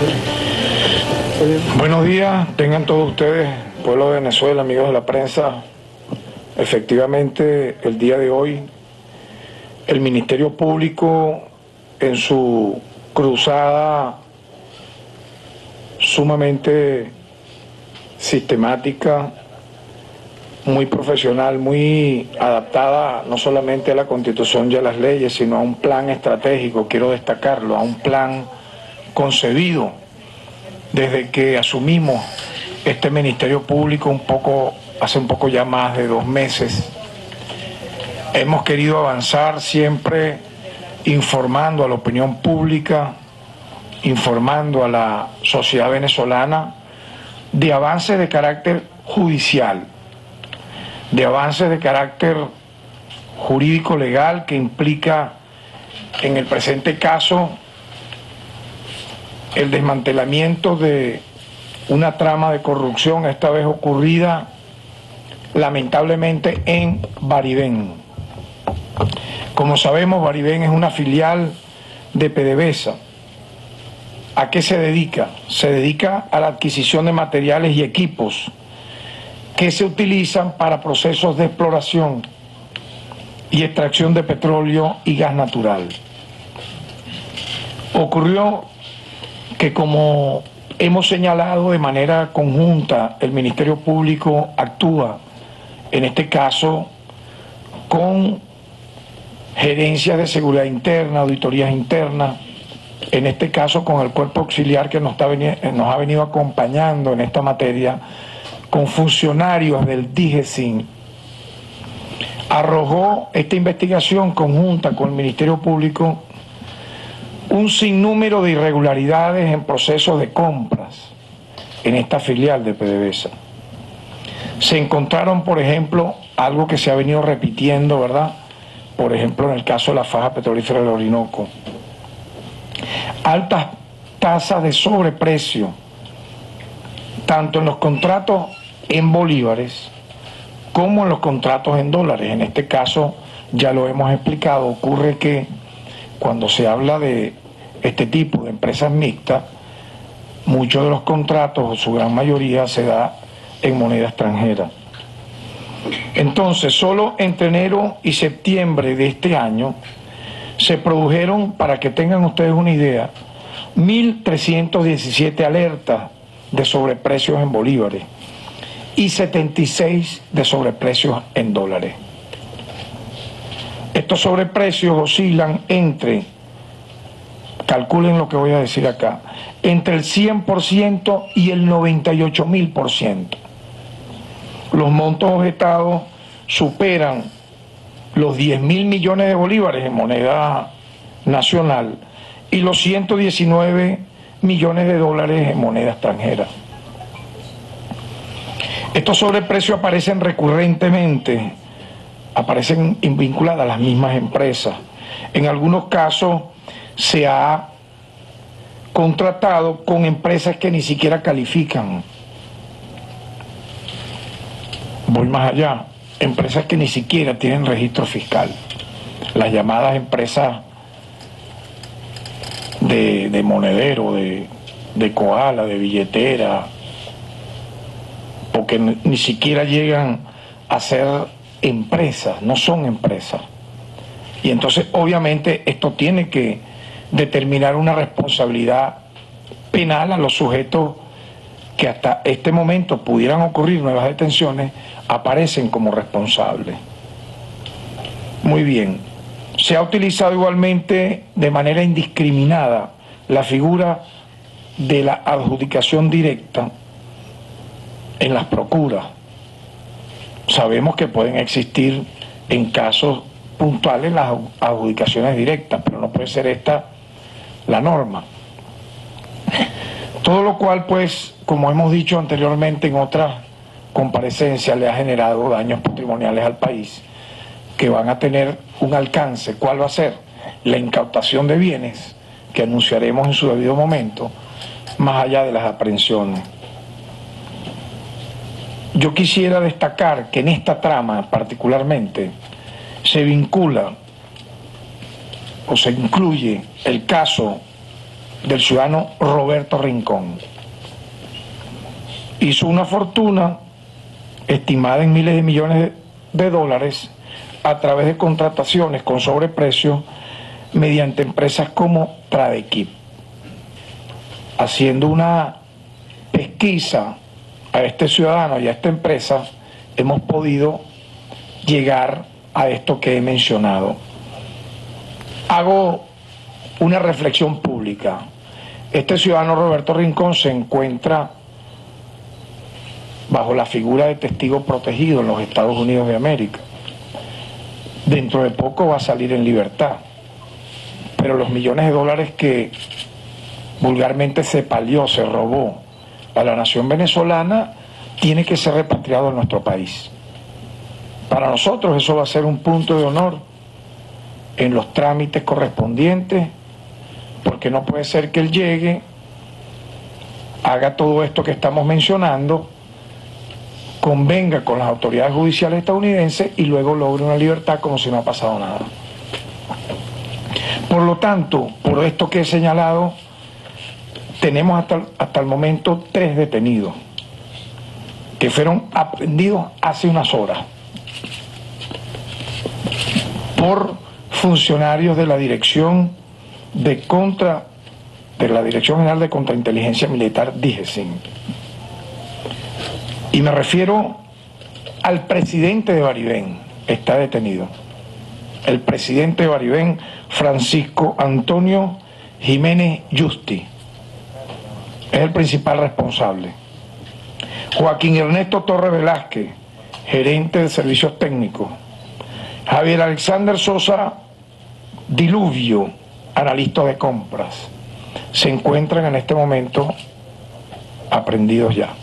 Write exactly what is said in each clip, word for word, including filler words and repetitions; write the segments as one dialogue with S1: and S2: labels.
S1: Buenos días, tengan todos ustedes, pueblo de Venezuela, amigos de la prensa. Efectivamente, el día de hoy, el Ministerio Público, en su cruzada sumamente sistemática, muy profesional, muy adaptada no solamente a la Constitución y a las leyes, sino a un plan estratégico, quiero destacarlo, a un plan concebido desde que asumimos este Ministerio Público un poco, hace un poco ya más de dos meses. Hemos querido avanzar siempre informando a la opinión pública, informando a la sociedad venezolana de avances de carácter judicial, de avances de carácter jurídico legal que implica en el presente caso el desmantelamiento de una trama de corrupción, esta vez ocurrida lamentablemente en Baribén. Como sabemos, Baribén es una filial de PDVSA. ¿A qué se dedica? Se dedica a la adquisición de materiales y equipos que se utilizan para procesos de exploración y extracción de petróleo y gas natural. Ocurrió que, como hemos señalado de manera conjunta, el Ministerio Público actúa, en este caso, con gerencias de seguridad interna, auditorías internas, en este caso con el cuerpo auxiliar que nos, está nos ha venido acompañando en esta materia, con funcionarios del DIGESIN, arrojó esta investigación conjunta con el Ministerio Público un sinnúmero de irregularidades en procesos de compras en esta filial de PDVSA. Se encontraron, por ejemplo, algo que se ha venido repitiendo, ¿verdad? Por ejemplo, en el caso de la faja petrolífera del Orinoco. Altas tasas de sobreprecio, tanto en los contratos en bolívares como en los contratos en dólares. En este caso, ya lo hemos explicado, ocurre que cuando se habla de este tipo de empresas mixtas, muchos de los contratos, o su gran mayoría, se da en moneda extranjera. Entonces, solo entre enero y septiembre de este año se produjeron, para que tengan ustedes una idea, mil trescientas diecisiete alertas de sobreprecios en bolívares y setenta y seis de sobreprecios en dólares. Estos sobreprecios oscilan entre, calculen lo que voy a decir acá, entre el cien por ciento y el noventa y ocho mil por ciento. Los montos objetados superan los diez mil millones de bolívares en moneda nacional y los ciento diecinueve millones de dólares en moneda extranjera. Estos sobreprecios aparecen recurrentemente, aparecen vinculadas a las mismas empresas. En algunos casos se ha contratado con empresas que ni siquiera califican. Voy más allá, empresas que ni siquiera tienen registro fiscal, las llamadas empresas de, de monedero, de, de koala, de billetera, porque ni, ni siquiera llegan a ser empresas, no son empresas. Y entonces obviamente esto tiene que determinar una responsabilidad penal a los sujetos que hasta este momento pudieran ocurrir nuevas detenciones, aparecen como responsables. Muy bien, se ha utilizado igualmente de manera indiscriminada la figura de la adjudicación directa en las procuras. Sabemos que pueden existir en casos puntuales las adjudicaciones directas, pero no puede ser esta la norma. Todo lo cual, pues, como hemos dicho anteriormente en otras comparecencias, le ha generado daños patrimoniales al país que van a tener un alcance. ¿Cuál va a ser? La incautación de bienes, que anunciaremos en su debido momento, más allá de las aprehensiones. Yo quisiera destacar que en esta trama particularmente se vincula o se incluye el caso del ciudadano Roberto Rincón. Hizo una fortuna estimada en miles de millones de dólares a través de contrataciones con sobreprecio mediante empresas como Tradequip. Haciendo una pesquisa a este ciudadano y a esta empresa, hemos podido llegar a esto que he mencionado. Hago una reflexión pública. Este ciudadano Roberto Rincón se encuentra bajo la figura de testigo protegido en los Estados Unidos de América. Dentro de poco va a salir en libertad, pero los millones de dólares que vulgarmente se palió, se robó a la nación venezolana, tiene que ser repatriado en nuestro país. Para nosotros eso va a ser un punto de honor en los trámites correspondientes, porque no puede ser que él llegue, haga todo esto que estamos mencionando, convenga con las autoridades judiciales estadounidenses y luego logre una libertad como si no ha pasado nada. Por lo tanto, por esto que he señalado, tenemos hasta, hasta el momento tres detenidos que fueron aprehendidos hace unas horas por funcionarios de la Dirección de Contra de la Dirección General de Contrainteligencia Militar, DIGESIM. Y me refiero al presidente de Baribén, está detenido. El presidente de Baribén, Francisco Antonio Jiménez Yusti, es el principal responsable. Joaquín Ernesto Torres Velázquez, gerente de servicios técnicos. Javier Alexander Sosa Diluvio, analista de compras. Se encuentran en este momento aprehendidos ya.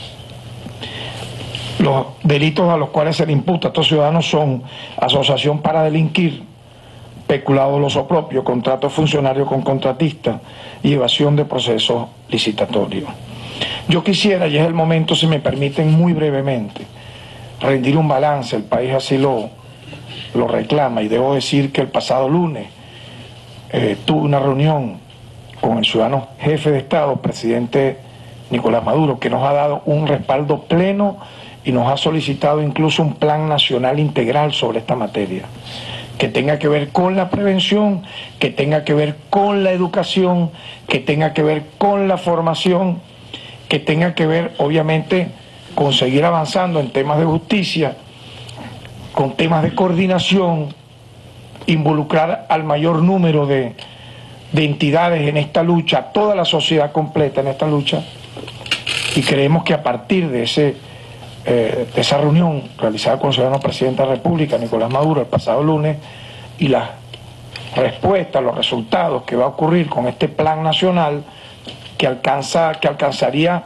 S1: Los delitos a los cuales se le imputa a estos ciudadanos son asociación para delinquir, peculado doloso propio, contrato funcionario con contratista y evasión de procesos licitatorios. Yo quisiera, y es el momento, si me permiten muy brevemente, rendir un balance. El país así lo, lo reclama, y debo decir que el pasado lunes eh, tuve una reunión con el ciudadano jefe de Estado, presidente Nicolás Maduro, que nos ha dado un respaldo pleno y nos ha solicitado incluso un plan nacional integral sobre esta materia, que tenga que ver con la prevención, que tenga que ver con la educación, que tenga que ver con la formación, que tenga que ver, obviamente, con seguir avanzando en temas de justicia, con temas de coordinación, involucrar al mayor número de, de entidades en esta lucha, toda la sociedad completa en esta lucha, y creemos que a partir de ese Eh, de esa reunión realizada con el ciudadano presidente de la República, Nicolás Maduro, el pasado lunes, y las respuestas, los resultados que va a ocurrir con este plan nacional que alcanza, que alcanzaría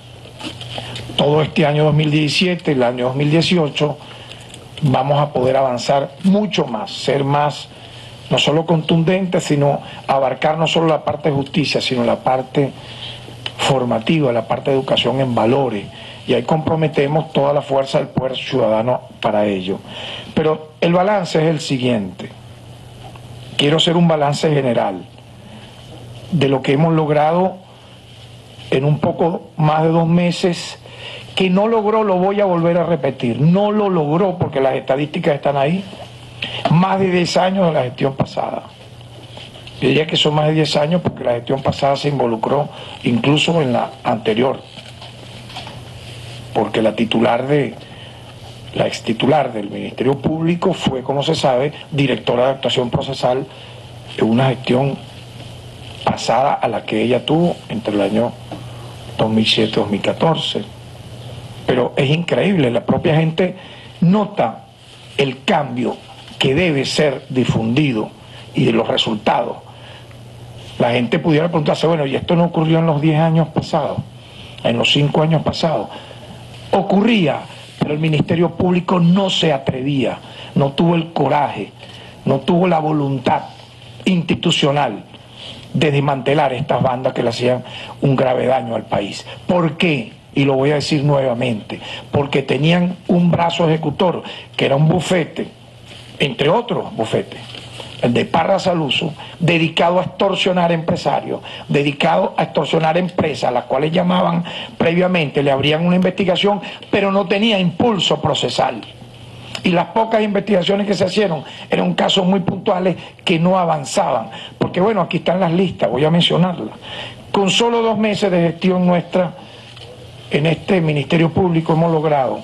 S1: todo este año dos mil diecisiete y el año dos mil dieciocho, vamos a poder avanzar mucho más, ser más, no solo contundentes, sino abarcar no solo la parte de justicia, sino la parte formativa, la parte de educación en valores. Y ahí comprometemos toda la fuerza del poder ciudadano para ello. Pero el balance es el siguiente. Quiero hacer un balance general de lo que hemos logrado en un poco más de dos meses. Que no logró, lo voy a volver a repetir, no lo logró porque las estadísticas están ahí, más de diez años de la gestión pasada. Yo diría que son más de diez años porque la gestión pasada se involucró incluso en la anterior, porque la titular de, la ex titular del Ministerio Público fue, como se sabe, directora de actuación procesal en una gestión pasada a la que ella tuvo entre el año dos mil siete y dos mil catorce. Pero es increíble, la propia gente nota el cambio que debe ser difundido y de los resultados. La gente pudiera preguntarse, bueno, ¿y esto no ocurrió en los diez años pasados? En los cinco años pasados. Ocurría, pero el Ministerio Público no se atrevía, no tuvo el coraje, no tuvo la voluntad institucional de desmantelar estas bandas que le hacían un grave daño al país. ¿Por qué? Y lo voy a decir nuevamente, porque tenían un brazo ejecutor, que era un bufete, entre otros bufetes, el de Parra Saluso, dedicado a extorsionar empresarios, dedicado a extorsionar empresas, las cuales llamaban previamente, le abrían una investigación, pero no tenía impulso procesal. Y las pocas investigaciones que se hicieron eran casos muy puntuales que no avanzaban. Porque bueno, aquí están las listas, voy a mencionarlas. Con solo dos meses de gestión nuestra en este Ministerio Público hemos logrado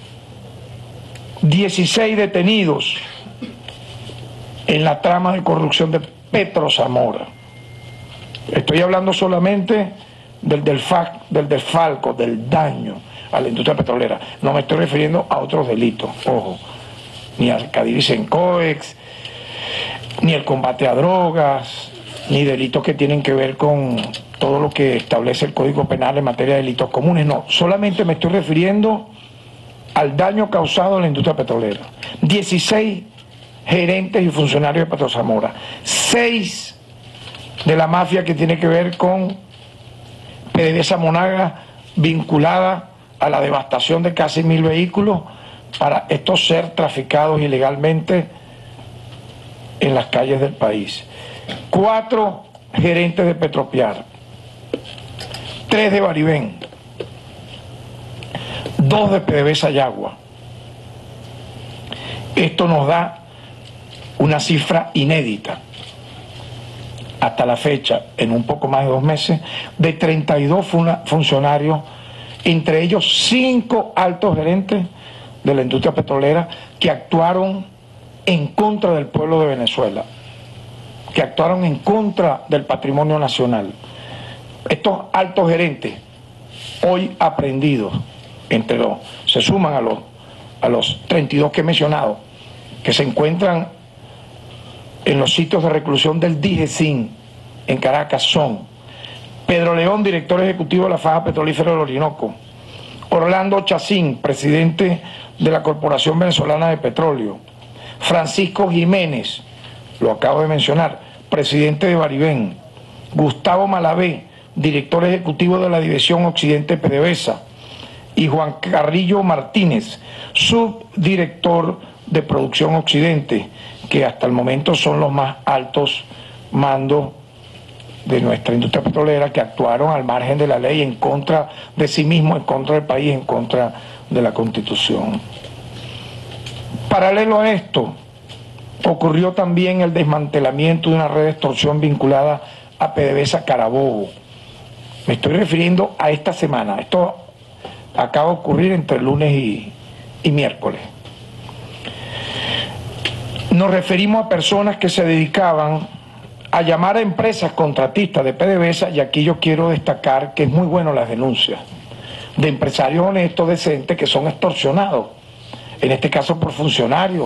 S1: dieciséis detenidos en la trama de corrupción de Petro Zamora. Estoy hablando solamente del, del, fac, del desfalco, del daño a la industria petrolera. No me estoy refiriendo a otros delitos, ojo, ni al Cadivicencoex, ni el combate a drogas, ni delitos que tienen que ver con todo lo que establece el Código Penal en materia de delitos comunes. No, solamente me estoy refiriendo al daño causado a la industria petrolera. dieciséis gerentes y funcionarios de Petro Zamora, seis de la mafia que tiene que ver con PDVSA Monagas, vinculada a la devastación de casi mil vehículos para estos ser traficados ilegalmente en las calles del país. Cuatro gerentes de Petropiar, tres de Baribén, dos de PDVSA Yagua. Esto nos da una cifra inédita hasta la fecha, en un poco más de dos meses, de treinta y dos funcionarios, entre ellos cinco altos gerentes de la industria petrolera que actuaron en contra del pueblo de Venezuela, que actuaron en contra del patrimonio nacional. Estos altos gerentes, hoy aprendidos, entre los, se suman a los, a los treinta y dos que he mencionado, que se encuentran en los sitios de reclusión del DIGESIN en Caracas, son Pedro León, director ejecutivo de la Faja Petrolífera del Orinoco; Orlando Chacín, presidente de la Corporación Venezolana de Petróleo; Francisco Jiménez, lo acabo de mencionar, presidente de Baribén; Gustavo Malavé, director ejecutivo de la División Occidente de PDVSA; y Juan Carrillo Martínez, subdirector de Producción Occidente, que hasta el momento son los más altos mandos de nuestra industria petrolera, que actuaron al margen de la ley, en contra de sí mismos, en contra del país, en contra de la Constitución. Paralelo a esto, ocurrió también el desmantelamiento de una red de extorsión vinculada a PDVSA Carabobo. Me estoy refiriendo a esta semana. Esto acaba de ocurrir entre lunes y, y miércoles. Nos referimos a personas que se dedicaban a llamar a empresas contratistas de PDVSA, y aquí yo quiero destacar que es muy bueno las denuncias de empresarios honestos, decentes, que son extorsionados, en este caso por funcionarios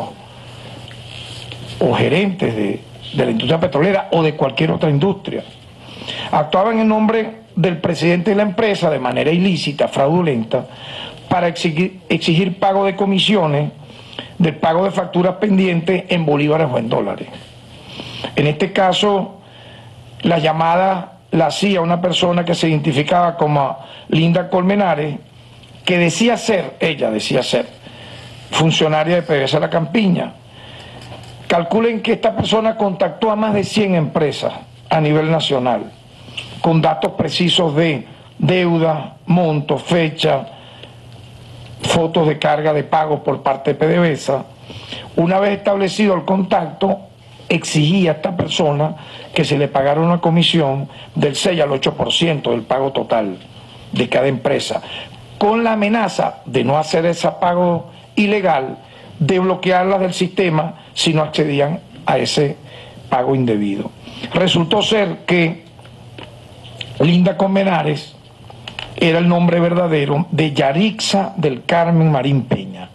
S1: o gerentes de, de la industria petrolera o de cualquier otra industria. Actuaban en nombre del presidente de la empresa de manera ilícita, fraudulenta, para exigir, exigir pago de comisiones, del pago de facturas pendientes en bolívares o en dólares. En este caso, la llamada la hacía una persona que se identificaba como Linda Colmenares, que decía ser, ella decía ser, funcionaria de PDVSA La Campiña. Calculen que esta persona contactó a más de cien empresas a nivel nacional, con datos precisos de deuda, monto, fecha, fotos de carga de pagos por parte de PDVSA. Una vez establecido el contacto, exigía a esta persona que se le pagara una comisión del seis al ocho por ciento del pago total de cada empresa, con la amenaza de no hacer ese pago ilegal, de bloquearlas del sistema si no accedían a ese pago indebido. Resultó ser que Linda Colmenares era el nombre verdadero de Yarixa del Carmen Marín Peña,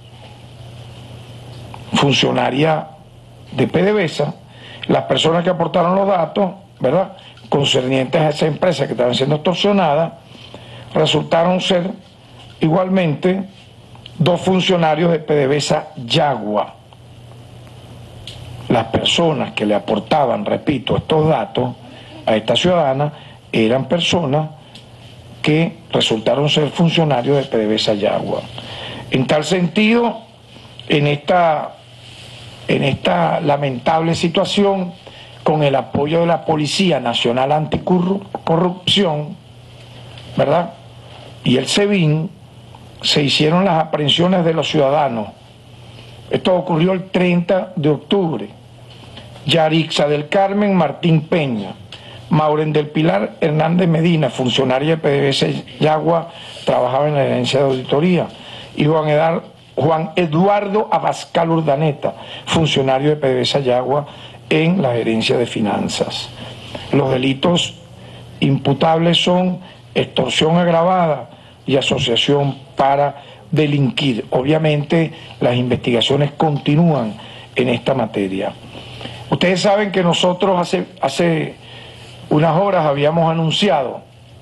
S1: funcionaria de PDVSA. Las personas que aportaron los datos, ¿verdad?, concernientes a esa empresa que estaban siendo extorsionadas, resultaron ser igualmente dos funcionarios de PDVSA Yagua. Las personas que le aportaban, repito, estos datos a esta ciudadana eran personas que resultaron ser funcionarios de PDVSA Yagua. En tal sentido, en esta en esta lamentable situación, con el apoyo de la Policía Nacional Anticorrupción, ¿verdad?, y el SEBIN, se hicieron las aprehensiones de los ciudadanos. Esto ocurrió el treinta de octubre. Yarixa del Carmen Martín Peña, Mauren del Pilar Hernández Medina, funcionaria de P D V S A Yagua, trabajaba en la gerencia de auditoría, y Juan, Edar, Juan Eduardo Abascal Urdaneta, funcionario de P D V S A Yagua en la gerencia de finanzas. Los delitos imputables son extorsión agravada y asociación para delinquir. Obviamente las investigaciones continúan en esta materia. Ustedes saben que nosotros hace, hace unas horas habíamos anunciado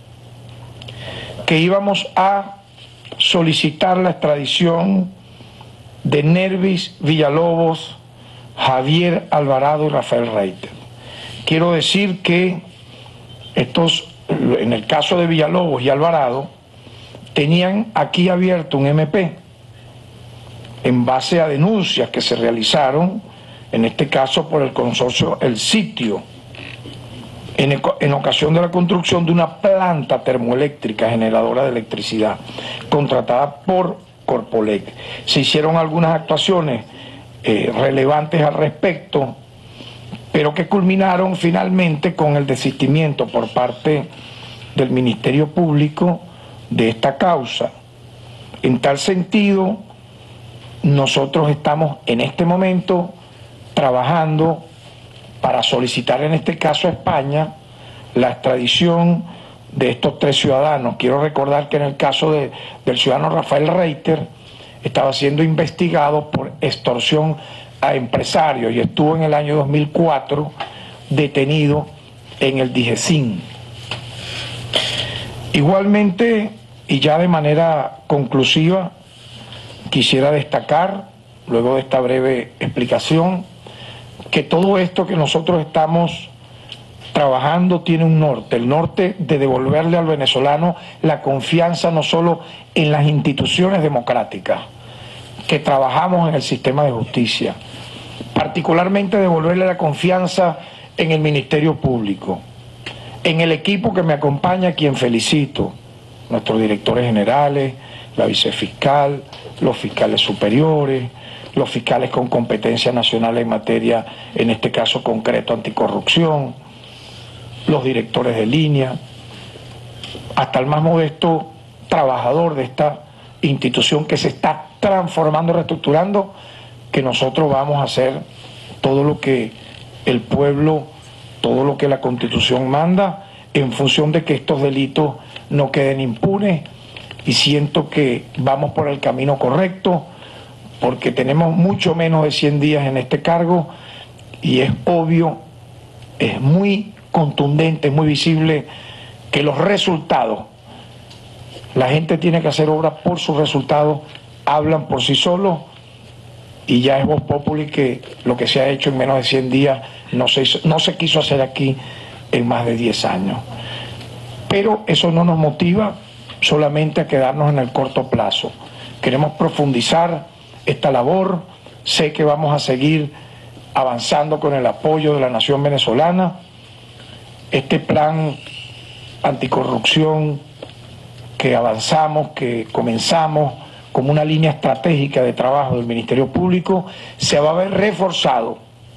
S1: que íbamos a solicitar la extradición de Nervis Villalobos, Javier Alvarado y Rafael Reiter. Quiero decir que estos, en el caso de Villalobos y Alvarado, tenían aquí abierto un M P en base a denuncias que se realizaron, en este caso por el consorcio El Sitio, en, en ocasión de la construcción de una planta termoeléctrica generadora de electricidad contratada por Corpolec. Se hicieron algunas actuaciones eh, relevantes al respecto, pero que culminaron finalmente con el desistimiento por parte del Ministerio Público de esta causa. En tal sentido, nosotros estamos en este momento trabajando para solicitar en este caso a España la extradición de estos tres ciudadanos. Quiero recordar que en el caso de, del ciudadano Rafael Reiter estaba siendo investigado por extorsión a empresarios y estuvo en el año dos mil cuatro detenido en el DIGESIN. Igualmente, y ya de manera conclusiva, quisiera destacar, luego de esta breve explicación, que todo esto que nosotros estamos trabajando tiene un norte, el norte de devolverle al venezolano la confianza no solo en las instituciones democráticas, que trabajamos en el sistema de justicia, particularmente devolverle la confianza en el Ministerio Público, en el equipo que me acompaña, a quien felicito, nuestros directores generales, la vicefiscal, los fiscales superiores, los fiscales con competencia nacional en materia, en este caso concreto, anticorrupción, los directores de línea, hasta el más modesto trabajador de esta institución que se está transformando, reestructurando, que nosotros vamos a hacer todo lo que el pueblo, todo lo que la Constitución manda, en función de que estos delitos no queden impunes, y siento que vamos por el camino correcto, porque tenemos mucho menos de cien días en este cargo, y es obvio, es muy contundente, es muy visible que los resultados, la gente tiene que hacer obra por sus resultados, hablan por sí solos, y ya es voz populi que lo que se ha hecho en menos de cien días no se, hizo, no se quiso hacer aquí en más de diez años. Pero eso no nos motiva solamente a quedarnos en el corto plazo. Queremos profundizar esta labor. Sé que vamos a seguir avanzando con el apoyo de la nación venezolana. Este plan anticorrupción que avanzamos, que comenzamos como una línea estratégica de trabajo del Ministerio Público, se va a ver reforzado.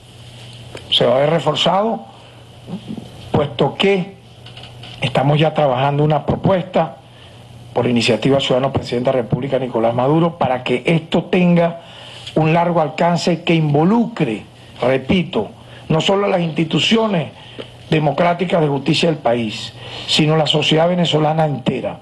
S1: Se va a ver reforzado, puesto que estamos ya trabajando una propuesta por iniciativa del ciudadano presidente de la República, Nicolás Maduro, para que esto tenga un largo alcance que involucre, repito, no solo las instituciones democráticas de justicia del país, sino la sociedad venezolana entera,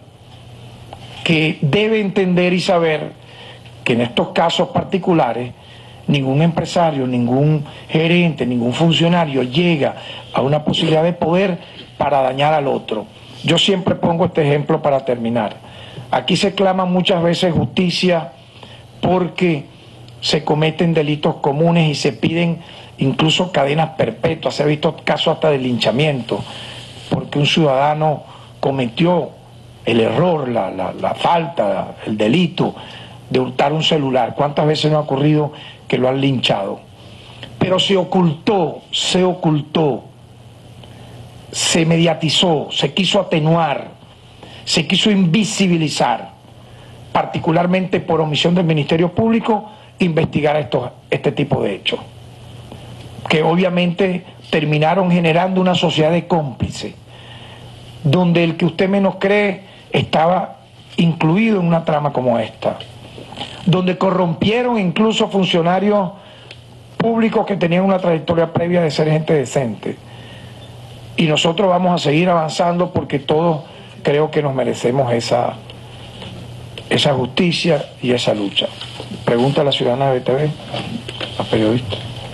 S1: que debe entender y saber que en estos casos particulares ningún empresario, ningún gerente, ningún funcionario llega a una posibilidad de poder para dañar al otro. Yo siempre pongo este ejemplo para terminar. Aquí se clama muchas veces justicia porque se cometen delitos comunes y se piden incluso cadenas perpetuas. Se ha visto casos hasta de linchamiento porque un ciudadano cometió el error, la, la, la falta, el delito de hurtar un celular. ¿Cuántas veces no ha ocurrido que lo han linchado? pero se ocultó, se ocultó, se mediatizó, se quiso atenuar, se quiso invisibilizar, particularmente por omisión del Ministerio Público, investigar estos, este tipo de hechos, que obviamente terminaron generando una sociedad de cómplices, donde el que usted menos cree estaba incluido en una trama como esta, donde corrompieron incluso funcionarios públicos que tenían una trayectoria previa de ser gente decente. Y nosotros vamos a seguir avanzando porque todos creo que nos merecemos esa, esa justicia y esa lucha. Pregunta a la ciudadana de B T V, a periodista.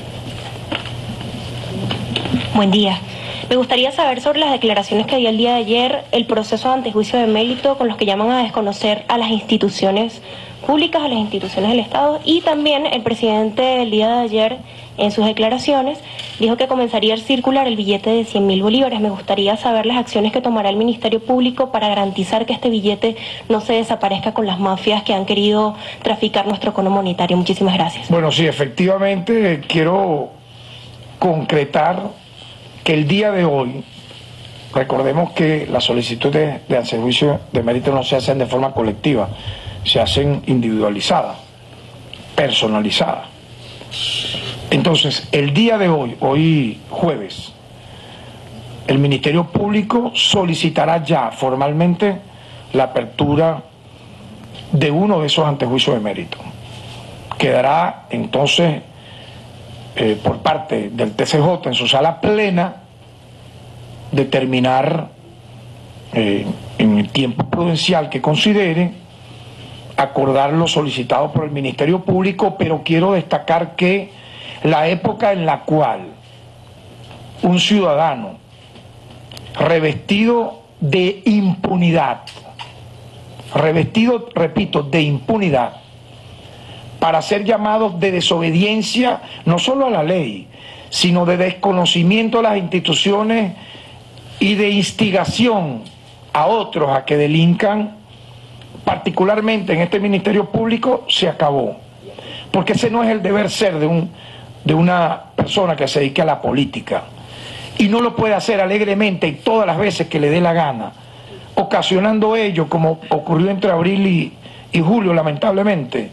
S2: Buen día. Me gustaría saber sobre las declaraciones que dio el día de ayer, el proceso de antejuicio de mérito con los que llaman a desconocer a las instituciones públicas, a las instituciones del Estado, y también el presidente el día de ayer en sus declaraciones dijo que comenzaría a circular el billete de cien mil bolívares. Me gustaría saber las acciones que tomará el Ministerio Público para garantizar que este billete no se desaparezca con las mafias que han querido traficar nuestro cono monetario. Muchísimas gracias.
S1: Bueno, sí, efectivamente quiero concretar que el día de hoy, recordemos que las solicitudes de antejuicio de mérito no se hacen de forma colectiva, se hacen individualizadas, personalizadas. Entonces, el día de hoy, hoy jueves, el Ministerio Público solicitará ya formalmente la apertura de uno de esos antejuicios de mérito. Quedará entonces eh, por parte del T C J en su sala plena determinar eh, en el tiempo prudencial que considere acordar lo solicitado por el Ministerio Público, pero quiero destacar que la época en la cual un ciudadano revestido de impunidad, revestido, repito, de impunidad, para ser llamados de desobediencia no solo a la ley, sino de desconocimiento de las instituciones y de instigación a otros a que delincan, particularmente en este Ministerio Público, se acabó. Porque ese no es el deber ser de, un, de una persona que se dedique a la política. Y no lo puede hacer alegremente y todas las veces que le dé la gana, ocasionando ello, como ocurrió entre abril y, y julio, lamentablemente,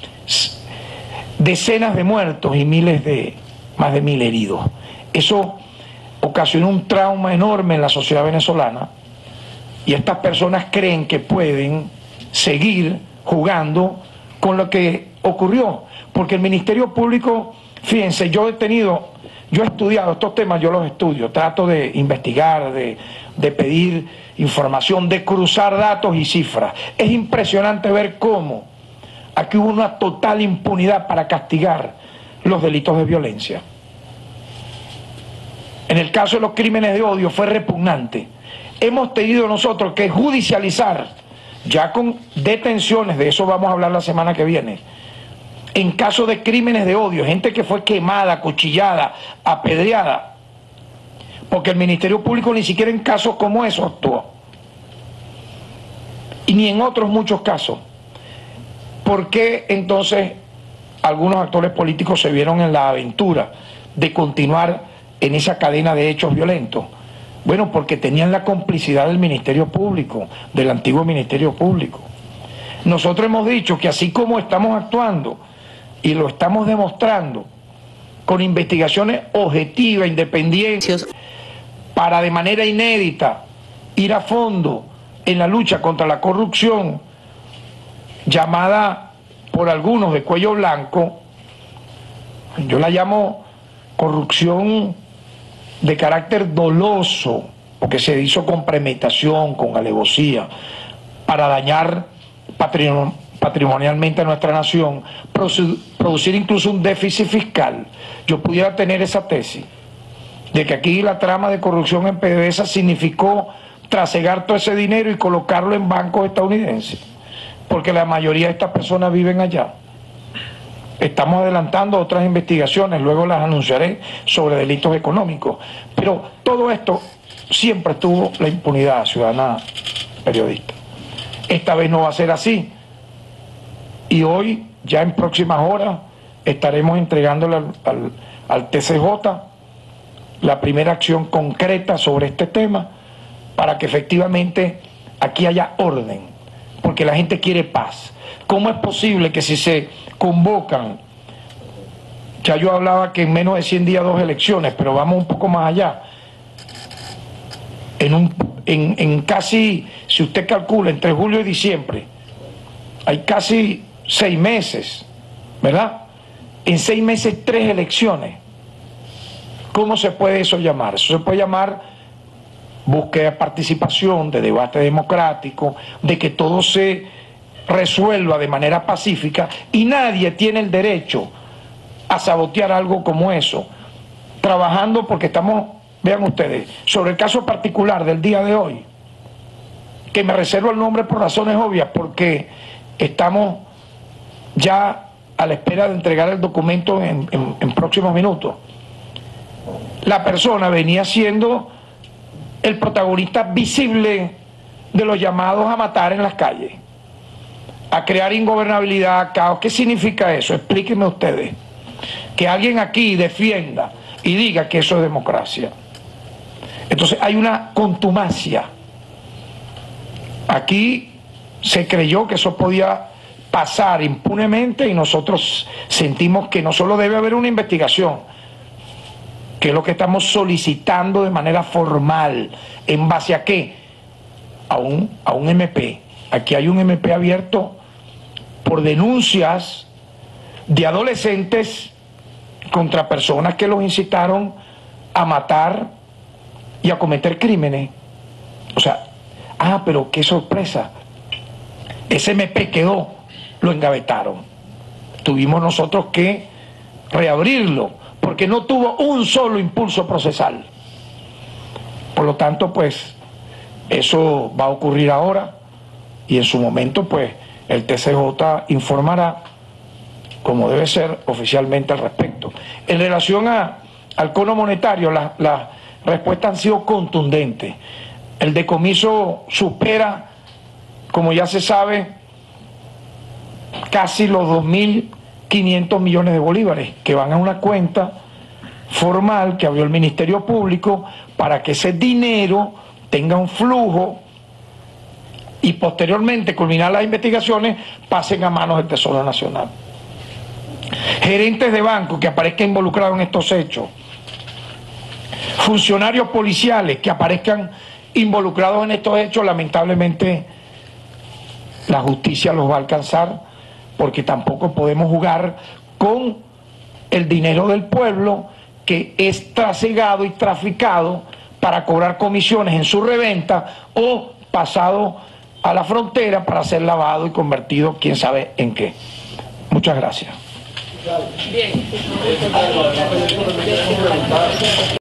S1: decenas de muertos y miles de, más de mil heridos. Eso ocasionó un trauma enorme en la sociedad venezolana y estas personas creen que pueden seguir jugando con lo que ocurrió, porque el Ministerio Público, fíjense, yo he tenido, yo he estudiado estos temas, yo los estudio, trato de investigar, de, de pedir información, de cruzar datos y cifras. Es impresionante ver cómo aquí hubo una total impunidad para castigar los delitos de violencia. En el caso de los crímenes de odio fue repugnante. Hemos tenido nosotros que judicializar, ya con detenciones, de eso vamos a hablar la semana que viene, en caso de crímenes de odio, gente que fue quemada, acuchillada, apedreada, porque el Ministerio Público ni siquiera en casos como eso actuó, y ni en otros muchos casos. ¿Por qué entonces algunos actores políticos se vieron en la aventura de continuar en esa cadena de hechos violentos? Bueno, porque tenían la complicidad del Ministerio Público, del antiguo Ministerio Público. Nosotros hemos dicho que así como estamos actuando, y lo estamos demostrando, con investigaciones objetivas, independientes, para de manera inédita ir a fondo en la lucha contra la corrupción, llamada por algunos de cuello blanco, yo la llamo corrupción de carácter doloso, porque se hizo con premeditación, con alevosía, para dañar patrimon patrimonialmente a nuestra nación, producir incluso un déficit fiscal. Yo pudiera tener esa tesis, de que aquí la trama de corrupción en PDVSA significó trasegar todo ese dinero y colocarlo en bancos estadounidenses, porque la mayoría de estas personas viven allá. Estamos adelantando otras investigaciones, luego las anunciaré, sobre delitos económicos. Pero todo esto siempre tuvo la impunidad, ciudadana periodista. Esta vez no va a ser así. Y hoy, ya en próximas horas, estaremos entregándole al, al, al T C J la primera acción concreta sobre este tema para que efectivamente aquí haya orden, porque la gente quiere paz. ¿Cómo es posible que si se convocan, ya yo hablaba que en menos de cien días dos elecciones, pero vamos un poco más allá, en, un, en, en casi, si usted calcula, entre julio y diciembre, hay casi seis meses, ¿verdad? En seis meses tres elecciones. ¿Cómo se puede eso llamar? Eso se puede llamar búsqueda de participación, de debate democrático, de que todo se resuelva de manera pacífica, y nadie tiene el derecho a sabotear algo como eso, trabajando porque estamos, vean ustedes, sobre el caso particular del día de hoy, que me reservo el nombre por razones obvias, porque estamos ya a la espera de entregar el documento en, en, en próximos minutos. La persona venía siendo el protagonista visible de los llamados a matar en las calles, a crear ingobernabilidad, caos. ¿Qué significa eso? Explíquenme ustedes. Que alguien aquí defienda y diga que eso es democracia. Entonces hay una contumacia. Aquí se creyó que eso podía pasar impunemente y nosotros sentimos que no solo debe haber una investigación, que es lo que estamos solicitando de manera formal. ¿En base a qué? A un, a un M P. Aquí hay un M P abierto por denuncias de adolescentes contra personas que los incitaron a matar y a cometer crímenes. O sea, ah, pero qué sorpresa. Ese M P quedó, lo engavetaron. Tuvimos nosotros que reabrirlo, porque no tuvo un solo impulso procesal. Por lo tanto, pues, eso va a ocurrir ahora, y en su momento, pues, el T C J informará, como debe ser, oficialmente al respecto. En relación a, al cono monetario, las la respuestas han sido contundentes. El decomiso supera, como ya se sabe, casi los dos mil quinientos millones de bolívares, que van a una cuenta formal que abrió el Ministerio Público para que ese dinero tenga un flujo y posteriormente, culminar las investigaciones, pasen a manos del Tesoro Nacional. Gerentes de banco que aparezcan involucrados en estos hechos, funcionarios policiales que aparezcan involucrados en estos hechos, lamentablemente la justicia los va a alcanzar, porque tampoco podemos jugar con el dinero del pueblo que es trasegado y traficado para cobrar comisiones en su reventa o pasado a la frontera para ser lavado y convertido quién sabe en qué. Muchas gracias. Bien.